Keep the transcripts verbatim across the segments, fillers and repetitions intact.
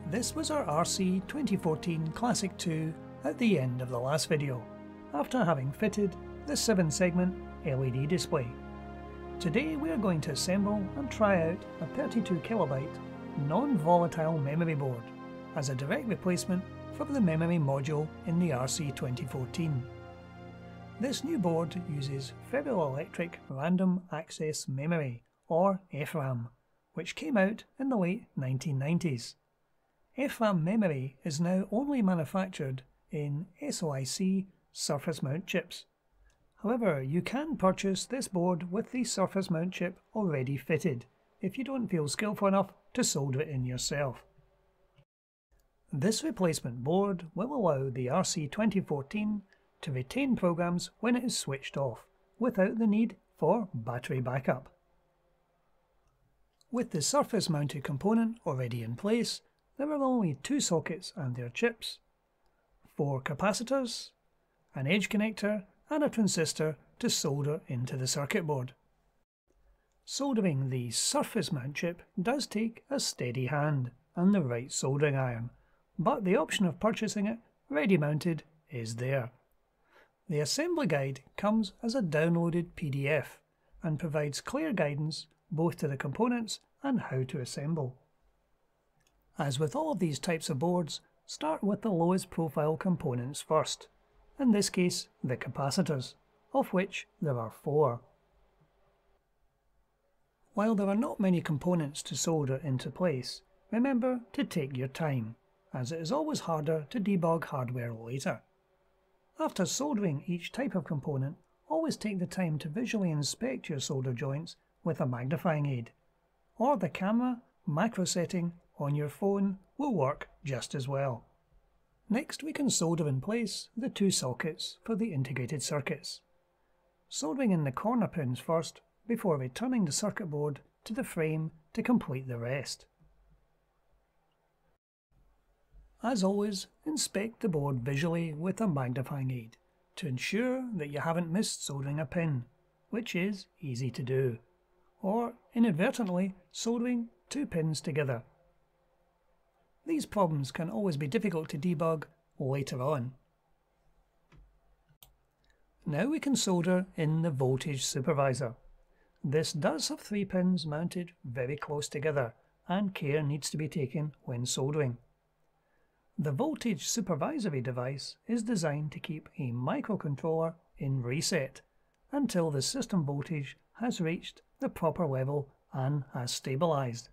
This was our R C twenty fourteen Classic two at the end of the last video, after having fitted the seven segment L E D display. Today we are going to assemble and try out a thirty-two kilobyte non-volatile memory board as a direct replacement for the memory module in the R C twenty fourteen. This new board uses ferroelectric random access memory, or F RAM, which came out in the late nineteen nineties. F RAM memory is now only manufactured in S O I C surface mount chips. However, you can purchase this board with the surface mount chip already fitted if you don't feel skillful enough to solder it in yourself. This replacement board will allow the R C twenty fourteen to retain programs when it is switched off, without the need for battery backup. With the surface mounted component already in place, there are only two sockets and their chips, four capacitors, an edge connector and a transistor to solder into the circuit board. Soldering the surface mount chip does take a steady hand and the right soldering iron, but the option of purchasing it ready mounted is there. The assembly guide comes as a downloaded P D F and provides clear guidance both to the components and how to assemble. As with all of these types of boards, start with the lowest profile components first, in this case the capacitors, of which there are four. While there are not many components to solder into place, remember to take your time, as it is always harder to debug hardware later. After soldering each type of component, always take the time to visually inspect your solder joints with a magnifying aid, or the camera macro setting on your phone will work just as well. Next we can solder in place the two sockets for the integrated circuits, soldering in the corner pins first before returning the circuit board to the frame to complete the rest. As always, inspect the board visually with a magnifying aid to ensure that you haven't missed soldering a pin, which is easy to do, or inadvertently soldering two pins together. These problems can always be difficult to debug later on. Now we can solder in the voltage supervisor. This does have three pins mounted very close together, and care needs to be taken when soldering. The voltage supervisory device is designed to keep a microcontroller in reset until the system voltage has reached the proper level and has stabilized.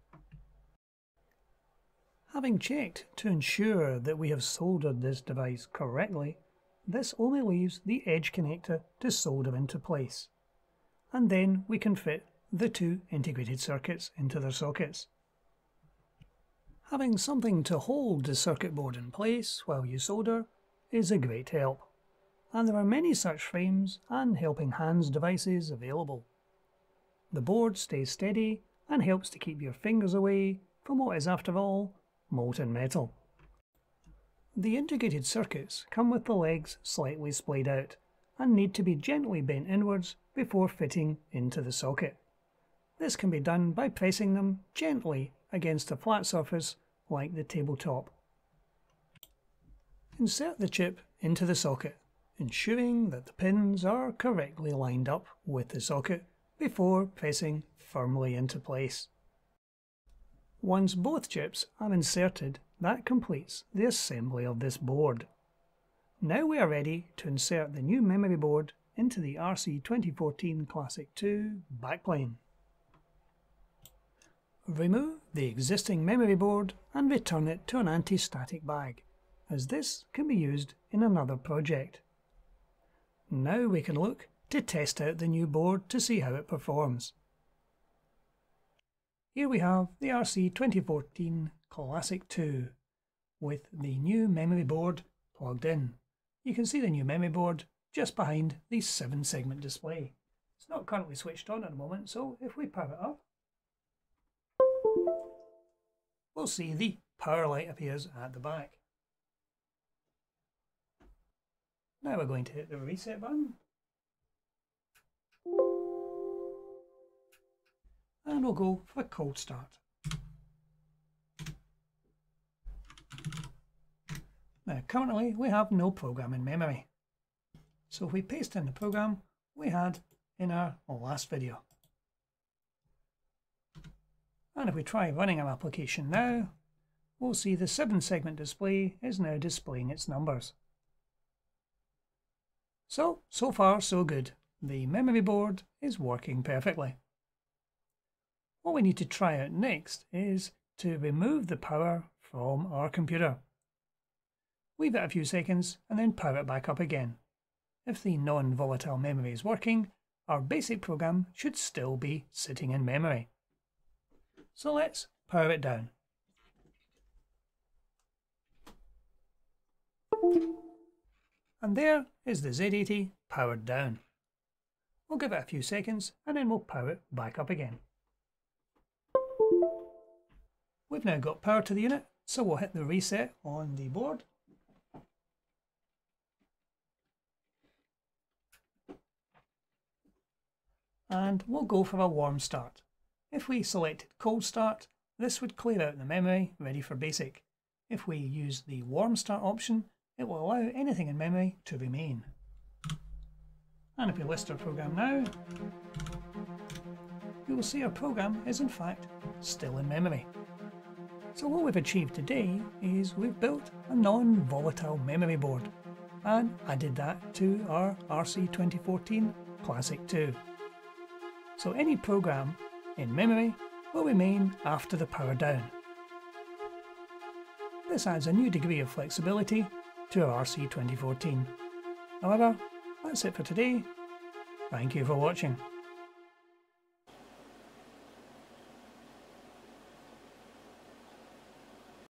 Having checked to ensure that we have soldered this device correctly, this only leaves the edge connector to solder into place, and then we can fit the two integrated circuits into their sockets. Having something to hold the circuit board in place while you solder is a great help, and there are many such frames and helping hands devices available. The board stays steady and helps to keep your fingers away from what is, after all, molten metal. The integrated circuits come with the legs slightly splayed out and need to be gently bent inwards before fitting into the socket. This can be done by pressing them gently against a flat surface like the tabletop. Insert the chip into the socket, ensuring that the pins are correctly lined up with the socket before pressing firmly into place. Once both chips are inserted, that completes the assembly of this board. Now we are ready to insert the new memory board into the R C twenty fourteen Classic two backplane. Remove the existing memory board and return it to an anti-static bag, as this can be used in another project. Now we can look to test out the new board to see how it performs. Here we have the R C twenty fourteen Classic two with the new memory board plugged in. You can see the new memory board just behind the seven segment display. It's not currently switched on at the moment, so if we power it up, we'll see the power light appears at the back. Now we're going to hit the reset button, and we'll go for a cold start. Now currently we have no program in memory. So if we paste in the program we had in our last video. And if we try running our application now, we'll see the seven segment display is now displaying its numbers. So, so far so good. The memory board is working perfectly. What we need to try out next is to remove the power from our computer. Leave it a few seconds and then power it back up again. If the non-volatile memory is working, our basic program should still be sitting in memory. So let's power it down. And there is the Z eighty powered down. We'll give it a few seconds and then we'll power it back up again. We've now got power to the unit, so we'll hit the reset on the board. And we'll go for a warm start. If we selected cold start, this would clear out the memory ready for basic. If we use the warm start option, it will allow anything in memory to remain. And if we list our program now, we will see our program is in fact still in memory. So what we've achieved today is we've built a non-volatile memory board and added that to our R C twenty fourteen Classic two. So any program in memory will remain after the power down. This adds a new degree of flexibility to our R C twenty fourteen. However, that's it for today. Thank you for watching.